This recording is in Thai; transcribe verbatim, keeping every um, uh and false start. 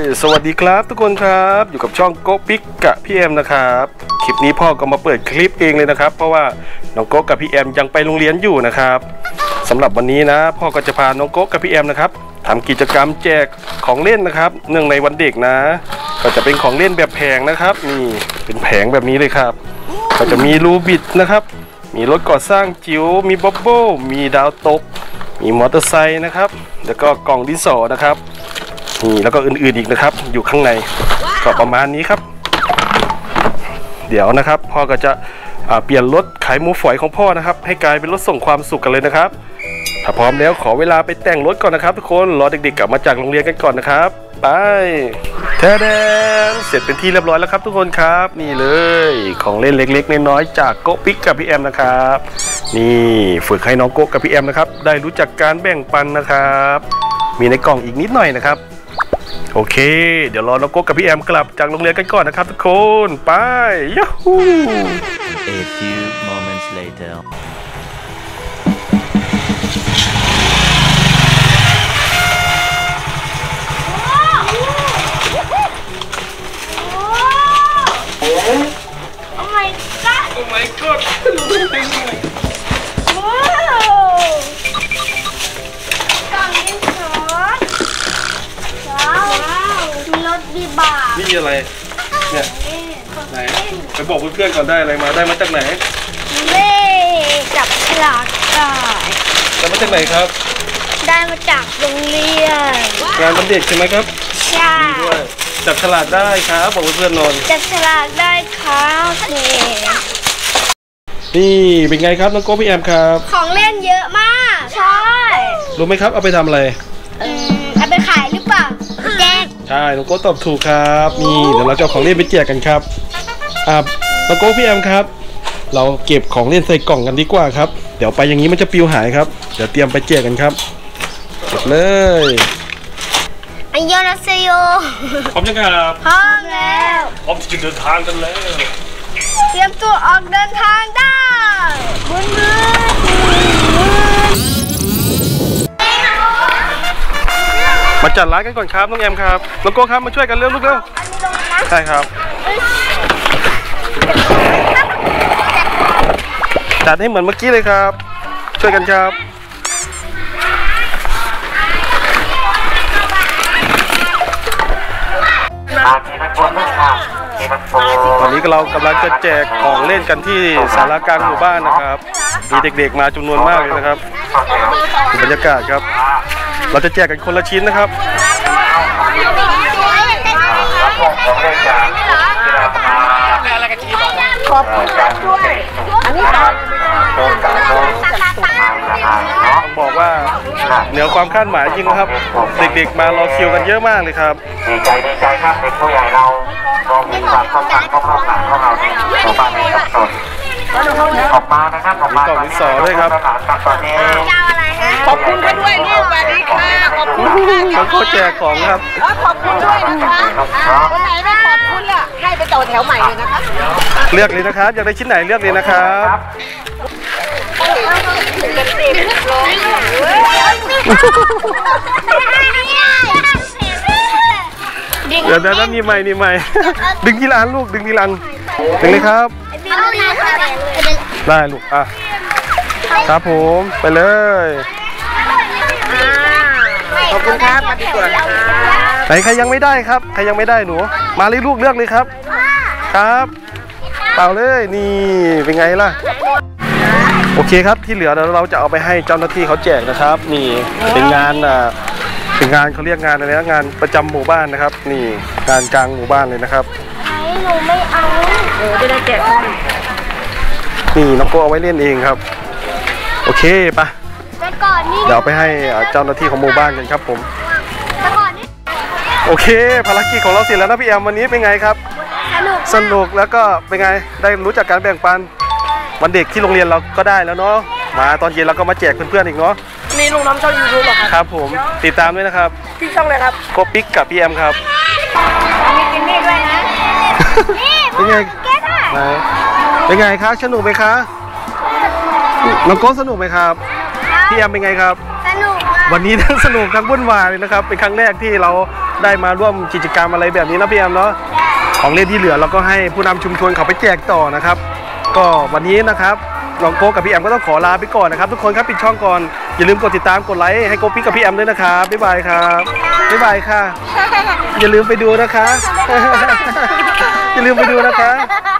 สวัสดีครับทุกคนครับอยู่กับช่องโกปิกกับพี่แอมนะครับคลิปนี้พ่อก็มาเปิดคลิปเองเลยนะครับเพราะว่าน้องโกกับพี่แอมยังไปโรงเรียนอยู่นะครับสำหรับวันนี้นะพ่อก็จะพาน้องโกกับพี่แอมนะครับทำกิจกรรมแจกของเล่นนะครับเนื่องในวันเด็กนะก็จะเป็นของเล่นแบบแผงนะครับนี่เป็นแผงแบบนี้เลยครับก็จะมีรูบิดนะครับมีรถก่อสร้างจิ๋วมีบ๊อบโบ้มีดาวตกมีมอเตอร์ไซค์นะครับแล้วก็กล่องดินสอนะครับนี่แล้วก็อื่นๆอีกนะครับอยู่ข้างในก็ประมาณนี้ครับเดี๋ยวนะครับพ่อก็จะเปลี่ยนรถขายหมูฝอยของพ่อนะครับให้กลายเป็นรถส่งความสุขกันเลยนะครับถ้าพร้อมแล้วขอเวลาไปแต่งรถก่อนนะครับทุกคนรอเด็กๆกลับมาจากโรงเรียนกันก่อนนะครับไปแท้แดนเสร็จเป็นที่เรียบร้อยแล้วครับทุกคนครับนี่เลยของเล่นเล็กๆน้อยๆจากโกปิกกับพี่แอมนะครับนี่ฝึกให้น้องโกกับพี่แอมนะครับได้รู้จักการแบ่งปันนะครับมีในกล่องอีกนิดหน่อยนะครับโอเคเดี๋ยวรอน้องโกกับพี่แอมกลับจากโรงเรียนกันก่อนนะครับทุกคนไปยูฮู A few moments later Oh my god! Oh my god! ว้าวกล่องดินสอว้าวมีรถบีบาร์นี่อะไรเนี่ยไหนไปบอกเพื่อนๆก่อนได้อะไรมาได้มาจากไหนเล่จับฉลากได้ได้มาจากไหนครับได้มาจากโรงเรียนงานวันเด็กใช่ไหมครับใช่ด้วยจับฉลากได้ครับบอกเพื่อนๆนอนจับฉลากได้ครับนี่นี่เป็นไงครับน้องโก้พี่แอมครับของเล่นเยอะมากใช่รู้ไหมครับเอาไปทำอะไรอืมเอาไปขายหรือเปล่าแจกใช่น้องโก้ตอบถูกครับนี่เดี๋ยวเราจะเอาของเล่นไปแจกกันครับอ่าน้องโก้พี่แอมครับเราเก็บของเล่นใส่กล่องกันดีกว่าครับเดี๋ยวไปอย่างนี้มันจะปลิวหายครับเดี๋ยวเตรียมไปแจกกันครับเก็บเลยอันยองอาเซโยพร้อมยังครับพร้อมแล้วพร้อมที่จะเดินทางกันแล้วเตรียมตัวออกเดินทางได้บุญมือมาจัดร้านกันก่อนครับน้องแอมครับน้องโก้ครับมาช่วยกันเร็วลูกเร็วใช่ครับจัดให้เหมือนเมื่อกี้เลยครับช่วยกันครับตอนนี้เรากำลังจะแจกของเล่นกันที่ศาลากลางหมู่บ้านนะครับมีเด็กๆมาจำนวนมากเลยนะครับบรรยากาศครับเราจะแจกกันคนละชิ้นนะครับขอบคุณด้วยอันนี้ต้องบอกว่าเหนือความคาดหมายจริงนะครับเด็กๆมารอคิวกันเยอะมากเลยครับดีใจดีใจครับเด็กผู้ใหญ่เราก็มีความเข้าใจเข้าเข้าหาเข้าเราในหมู่บ้านในชุมชนออกมานะครับออกมามีกล่องดินสอด้วยครับขอบคุณกันด้วยลูกสวัสดีค่ะขอบคุณเขาก็แจกของครับขอบคุณด้วยนะคะคนไหนไม่ขอบคุณล่ะให้ไปต่อแถวใหม่เลยนะคะเลือกเลยนะครับอยากได้ชิ้นไหนเลือกเลยนะครับเดี๋ยวนั้นนี่ใหม่นี่ใหม่ดึงที่ร้านลูกดึงที่ร้านดึงเลยครับได้ลูกอ่ะครับผมไปเลยขอบคุณครับมาดีกว่าไหนใครยังไม่ได้ครับใครยังไม่ได้หนูมาเลยลูกเลือกเลยครับครับเปล่าเลยนี่เป็นไงล่ะโอเคครับที่เหลือเราจะเอาไปให้เจ้าหน้าที่เขาแจกนะครับนี่เป็นงานอ่าเป็นงานเขาเรียกงานอะไรนะงานประจำหมู่บ้านนะครับนี่งานกลางหมู่บ้านเลยนะครับหนูไม่เอาเออจะได้แจกนี่น้องโก้เอาไว้เล่นเองครับโอเคปะเดี๋ยวไปให้เจ้าหน้าที่ของหมู่บ้านกันครับผมโอเคภารกิจของเราเสร็จแล้วนะพี่แอมวันนี้เป็นไงครับสนุกสนุกแล้วก็เป็นไงได้รู้จักการแบ่งปันวันเด็กที่โรงเรียนเราก็ได้แล้วเนาะมาตอนเย็นเราก็มาแจกเพื่อนๆอีกเนาะมีลุงน้ำช่องยูทูบหรอครับครับผมติดตามด้วยนะครับที่ช่องเลยครับโกปิกกับพี่แอมครับมีกินนี่ด้วยนะเป็นไงเป็นไงครับสนุกไหมคะน้องโก้สนุกไหมครับพี่แอมเป็นไงครับสนุกวันนี้ทั้งสนุกทั้งวุ่นวายเลยนะครับเป็นครั้งแรกที่เราได้มาร่วมกิจกรรมอะไรแบบนี้นะพี่แอมเนาะของเล่นที่เหลือเราก็ให้ผู้นำชุมชนเขาไปแจกต่อนะครับก็วันนี้นะครับน้องโก้กับพี่แอมก็ต้องขอลาไปก่อนนะครับทุกคนครับปิดช่องก่อนอย่าลืมกดติดตามกดไลค์ให้โก้ปิ๊กกับพี่แอมด้วยนะครับบ๊ายบายครับบ๊ายบายค่ะอย่าลืมไปดูนะคะ อย่าลืมไปดูนะคะ